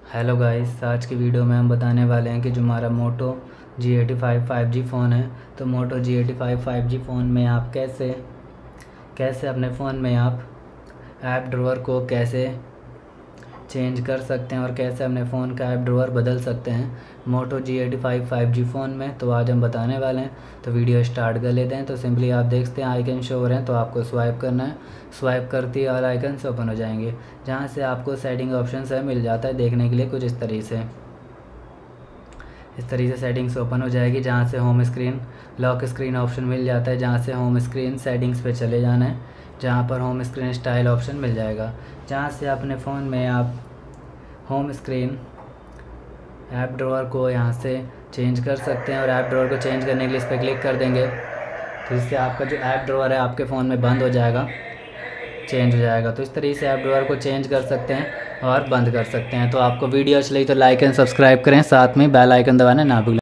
Hello guys, आज की video में हम बताने वाले हैं कि जो हमारा मोटो G85 5G फ़ोन है, तो मोटो G85 5G फ़ोन में आप कैसे अपने फ़ोन में आप ऐप ड्रॉअर को कैसे चेंज कर सकते हैं और कैसे अपने फ़ोन का ऐप ड्रॉअर बदल सकते हैं मोटो G85 5G फ़ोन में। तो आज हम बताने वाले हैं, तो वीडियो स्टार्ट कर लेते हैं। तो सिंपली आप देखते हैं आइकन शो हो रहे हैं, तो आपको स्वाइप करना है। स्वाइप करते ही और आइकन से ओपन हो जाएंगे, जहां से आपको सेटिंग ऑप्शन है मिल जाता है देखने के लिए कुछ इस तरीके से सेटिंग्स ओपन हो जाएगी, जहाँ से home screen lock screen option मिल जाता है, जहाँ से होम स्क्रीन सेटिंग्स पे चले जाना है, जहाँ पर होम स्क्रीन स्टाइल ऑप्शन मिल जाएगा, जहाँ से अपने फ़ोन में आप होम स्क्रीन ऐप ड्रॉअर को यहाँ से चेंज कर सकते हैं। और ऐप ड्रॉअर को चेंज करने के लिए इस पर क्लिक कर देंगे, तो इससे आपका जो ऐप ड्रॉअर है आपके फ़ोन में बंद हो जाएगा, चेंज हो जाएगा। तो इस तरीके से ऐप ड्रॉअर को चेंज कर सकते हैं और बंद कर सकते हैं। तो आपको वीडियो अच्छी लगी तो लाइक एंड सब्सक्राइब करें, साथ में बेल आइकन दबाना ना भूलें।